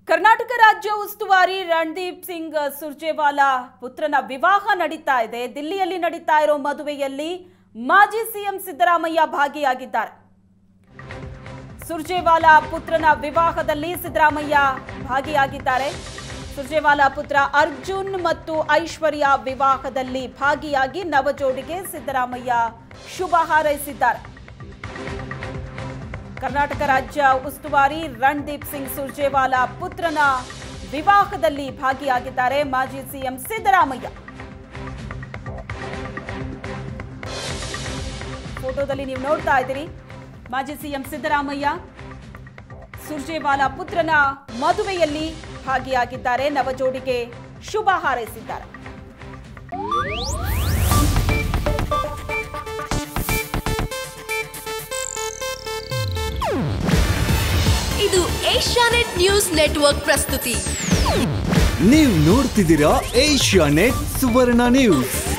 ಕರ್ನಾಟಕ ರಾಜ್ಯ ಉಸ್ತುವಾರಿ ರಣದೀಪ್ ಸಿಂಗ್ ಸುರ್ಜೇವಾಲಾ ಪುತ್ರನ ವಿವಾಹ ನಡೀತಾ ಇದೆ. ದಿಲ್ಲಿಯಲ್ಲಿ ನಡೀತಾ ಇರೋ ಮದುವೆಯಲ್ಲಿ ಮಾಜಿ ಸಿಎಂ ಸಿದ್ದರಾಮಯ್ಯ ಭಾಗಿಯಾಗಿದ್ದಾರೆ. ಸುರ್ಜೇವಾಲಾ ಪುತ್ರನ ವಿವಾಹದಲ್ಲಿ ಸಿದ್ದರಾಮಯ್ಯ ಭಾಗಿಯಾಗಿದ್ದಾರೆ. ಸುರ್ಜೇವಾಲಾ ಪುತ್ರ ಅರ್ಜುನ್ ಮತ್ತು ಐಶ್ವರ್ಯ ವಿವಾಹದಲ್ಲಿ ಭಾಗಿಯಾಗಿ ನವಜೋಡಿಗೆ ಸಿದ್ದರಾಮಯ್ಯ ಶುಭ ಹಾರೈಸಿದ್ದಾರೆ. ಕರ್ನಾಟಕ ರಾಜ್ಯ ಉಸ್ತುವಾರಿ ರಣದೀಪ್ ಸಿಂಗ್ ಸುರ್ಜೇವಾಲಾ ಪುತ್ರನ ವಿವಾಹದಲ್ಲಿ ಭಾಗಿಯಾಗಿದ್ದಾರೆ ಮಾಜಿ ಸಿಎಂ ಸಿದ್ದರಾಮಯ್ಯ. ಫೋಟೋದಲ್ಲಿ ನೀವು ನೋಡ್ತಾ ಇದ್ದೀರಿ, ಮಾಜಿ ಸಿಎಂ ಸಿದ್ದರಾಮಯ್ಯ ಸುರ್ಜೇವಾಲಾ ಪುತ್ರನ ಮದುವೆಯಲ್ಲಿ ಭಾಗಿಯಾಗಿದ್ದಾರೆ. ನವಜೋಡಿಗೆ ಶುಭ ಹಾರೈಸಿದ್ದಾರೆ. ಇದು ಏಷ್ಯಾನೆಟ್ ನ್ಯೂಸ್ ನೆಟ್ವರ್ಕ್ ಪ್ರಸ್ತುತಿ. ನೀವು ನೋಡ್ತಿದ್ದೀರಾ ಏಷ್ಯಾನೆಟ್ ಸುವರ್ಣ ನ್ಯೂಸ್.